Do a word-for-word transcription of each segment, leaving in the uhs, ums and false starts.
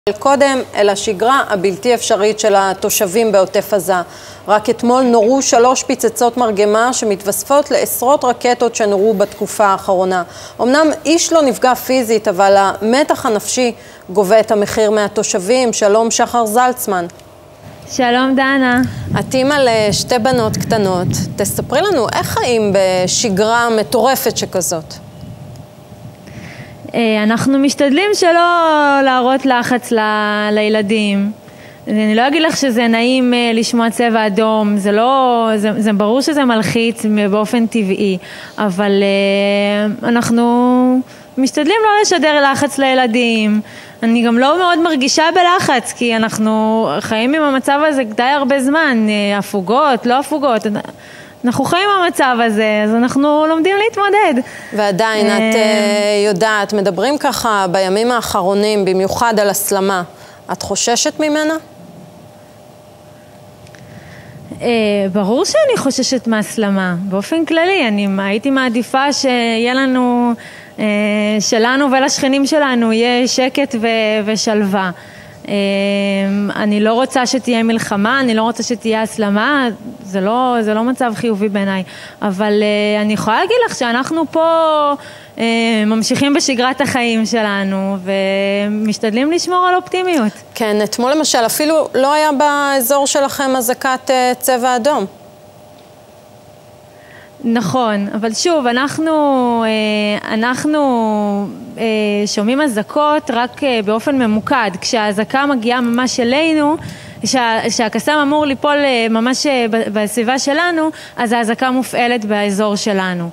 קודם אל השגרה הבלתי אפשרית של התושבים בעוטף עזה. רק אתמול נורו שלוש פיצצות מרגמה שמתווספות לעשרות רקטות שנורו בתקופה האחרונה. אמנם איש לא נפגע פיזית, אבל המתח הנפשי גובה את המחיר מהתושבים. שלום שחר זלצמן. שלום דנה. את אימא לשתי בנות קטנות. תספרי לנו איך חיים בשגרה מטורפת שכזאת. אנחנו משתדלים שלא להראות לחץ ל... לילדים. אני לא אגיד לך שזה נעים לשמוע צבע אדום, זה לא, זה, זה ברור שזה מלחיץ באופן טבעי, אבל אנחנו משתדלים לא לשדר לחץ לילדים. אני גם לא מאוד מרגישה בלחץ, כי אנחנו חיים עם המצב הזה די הרבה זמן, הפוגות, לא הפוגות. אנחנו חיים במצב הזה, אז אנחנו לומדים להתמודד. ועדיין, את יודעת, מדברים ככה בימים האחרונים, במיוחד על הסלמה. את חוששת ממנה? ברור שאני חוששת מהסלמה. באופן כללי, אני הייתי מעדיפה שיהיה לנו, שלנו ולשכנים שלנו, יהיה שקט ושלווה. אני לא רוצה שתהיה מלחמה, אני לא רוצה שתהיה הסלמה, זה לא, זה לא מצב חיובי בעיניי, אבל אני יכולה להגיד לך שאנחנו פה ממשיכים בשגרת החיים שלנו ומשתדלים לשמור על אופטימיות. כן, אתמול למשל אפילו לא היה באזור שלכם אזעקת צבע אדום. נכון, אבל שוב, אנחנו, אנחנו שומעים אזעקות רק באופן ממוקד. כשהאזעקה מגיעה ממש אלינו, שהקסאם אמור ליפול ממש בסביבה שלנו, אז האזעקה מופעלת באזור שלנו.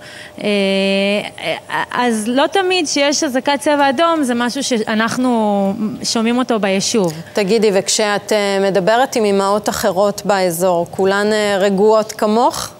אז לא תמיד שיש אזעקת צבע אדום, זה משהו שאנחנו שומעים אותו ביישוב. תגידי, וכשאת מדברת עם אמהות אחרות באזור, כולן רגועות כמוך?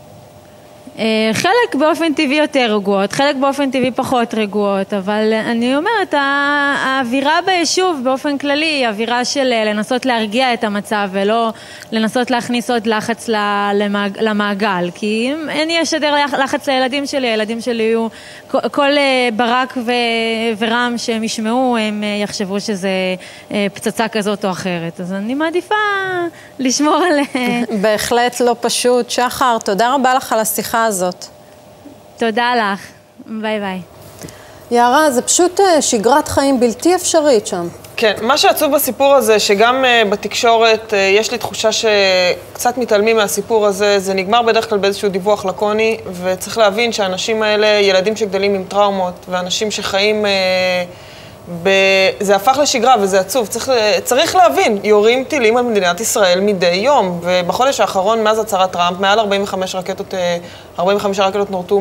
חלק באופן טבעי יותר רגועות, חלק באופן טבעי פחות רגועות, אבל אני אומרת, האווירה ביישוב באופן כללי היא אווירה של לנסות להרגיע את המצב ולא לנסות להכניס עוד לחץ למעגל, כי אם אין ישדר לחץ לילדים שלי, הילדים שלי יהיו, כל ברק ורם שהם ישמעו, הם יחשבו שזה פצצה כזאת או אחרת, אז אני מעדיפה לשמור על... בהחלט לא פשוט. שחר, תודה רבה לך על השיחה הזאת. תודה לך. ביי ביי. יערה, זה פשוט שגרת חיים בלתי אפשרית שם. כן, מה שעצוב בסיפור הזה, שגם בתקשורת יש לי תחושה שקצת מתעלמים מהסיפור הזה, זה נגמר בדרך כלל באיזשהו דיווח לקוני, וצריך להבין שהאנשים האלה, ילדים שגדלים עם טראומות, ואנשים שחיים... ב... זה הפך לשגרה וזה עצוב. צריך, צריך להבין, יורים טילים על מדינת ישראל מדי יום, ובחודש האחרון, מאז הצהרת טראמפ, מעל ארבעים וחמש רקטות, ארבעים וחמש רקטות נורתו מ...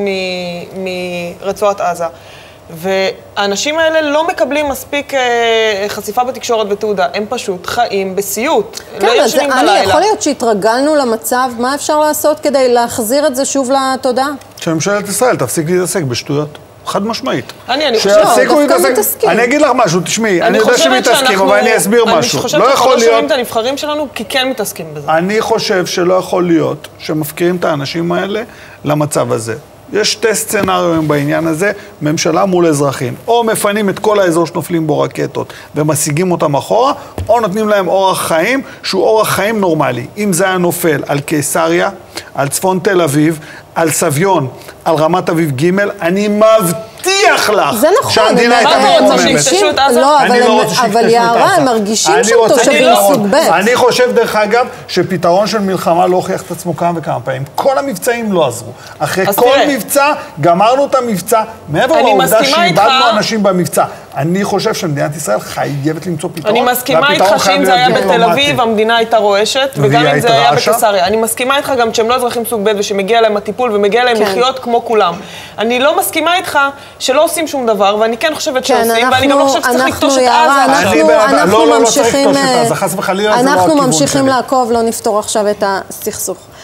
מרצועת עזה. והאנשים האלה לא מקבלים מספיק חשיפה בתקשורת ותעודה, הם פשוט חיים בסיוט. כן, לא אז אני יכול להיות שהתרגלנו למצב, מה אפשר לעשות כדי להחזיר את זה שוב לתודעה? שממשלת ישראל תפסיק להתעסק בשטויות. חד משמעית. אני, אני חושבת... דווקא מתעסקים. אני אגיד לך משהו, תשמעי, אני יודע שמתעסקים, אבל אני אסביר משהו. אני חושבת שאנחנו לא שומעים את הנבחרים שלנו, כי כן מתעסקים בזה. אני חושב שלא יכול להיות שמפקירים את האנשים האלה למצב הזה. יש שתי סצנריונים בעניין הזה, ממשלה מול אזרחים. או מפנים את כל האזור שנופלים בו רקטות ומשיגים אותם אחורה, או נותנים להם אורח חיים שהוא אורח חיים נורמלי. אם זה היה נופל על קיסריה, על צפון תל אביב, על סביון, על רמת אביב ג', אני מבטיח לך זה נכון, שהמדינה הייתה מרגישים, לא, אבל יערה, הם מרגישים שם תושבים סוג ב'. אני חושב דרך אגב שפתרון של מלחמה לא הוכיח את עצמו כמה וכמה פעמים. כל המבצעים לא עזרו. אחרי כל מבצע, גמרנו את המבצע, מעבר לעובדה שאיבדנו אנשים במבצע. אני חושב שמדינת ישראל חייבת למצוא פתרון. אני מסכימה איתך שאם זה היה בתל אביב, המדינה הייתה רועשת, וגם אם זה היה בקיסריה. אני מסכימה איתך גם שהם לא אזרחים סוג ב' ושמגיע להם הטיפול ומגיע להם לחיות כמו כולם. אני לא מסכימה איתך שלא עושים שום דבר, ואני כן חושבת שעושים, ואני גם לא חושבת שצריך לכתוש את עזה. אנחנו ממשיכים לעקוב, לא נפתור עכשיו את הסכסוך.